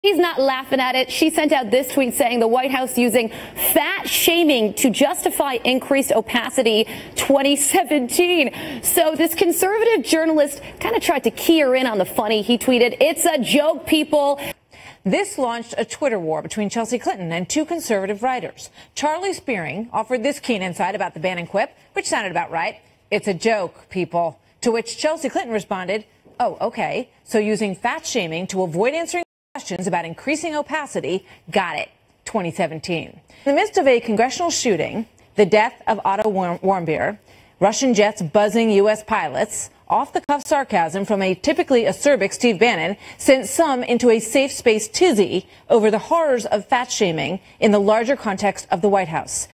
He's not laughing at it. She sent out this tweet saying the White House using fat shaming to justify increased opacity 2017. So this conservative journalist kind of tried to key her in on the funny. He tweeted, "It's a joke, people." This launched a Twitter war between Chelsea Clinton and two conservative writers. Charlie Spiering offered this keen insight about the Bannon quip, which sounded about right. "It's a joke, people." To which Chelsea Clinton responded, "Oh, okay. So using fat shaming to avoid answering questions about increasing opacity, got it, 2017. In the midst of a congressional shooting, the death of Otto Warmbier, Russian jets buzzing U.S. pilots, off-the-cuff sarcasm from a typically acerbic Steve Bannon sent some into a safe space tizzy over the horrors of fat shaming in the larger context of the White House.